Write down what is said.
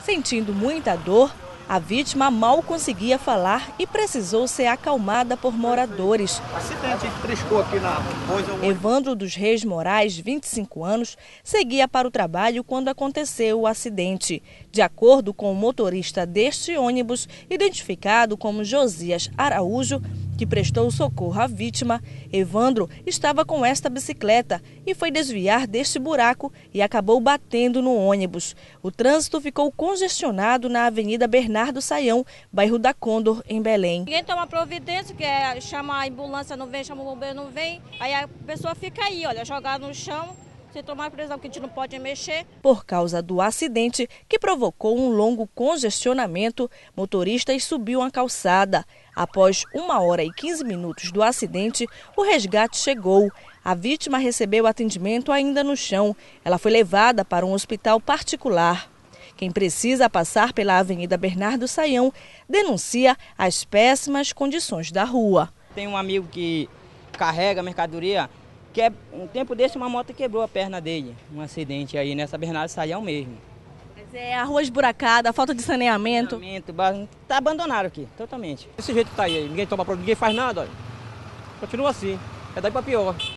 Sentindo muita dor, a vítima mal conseguia falar e precisou ser acalmada por moradores. Acidente, triscou aqui na coisa. Evandro dos Reis Moraes, 25 anos, seguia para o trabalho quando aconteceu o acidente. De acordo com o motorista deste ônibus, identificado como Josias Araújo, que prestou socorro à vítima, Evandro estava com esta bicicleta e foi desviar deste buraco e acabou batendo no ônibus. O trânsito ficou congestionado na Avenida Bernardo Saião, bairro da Condor, em Belém. Ninguém toma providência, que é chama a ambulância, não vem, chama o bombeiro, não vem. Aí a pessoa fica aí, olha, jogada no chão. Se tomar prisão, que a gente não pode mexer. Por causa do acidente, que provocou um longo congestionamento, motoristas subiu a calçada. Após 1h15 do acidente, o resgate chegou. A vítima recebeu atendimento ainda no chão. Ela foi levada para um hospital particular. Quem precisa passar pela Avenida Bernardo Saião denuncia as péssimas condições da rua. Tem um amigo que carrega mercadoria. Um tempo desse uma moto quebrou a perna dele, um acidente aí nessa Bernardo Saião mesmo. Mas é a rua esburacada, a falta de saneamento. Tá abandonado aqui, totalmente. Desse jeito que tá aí, ninguém toma providência, ninguém faz nada, olha. Continua assim, é daí para pior.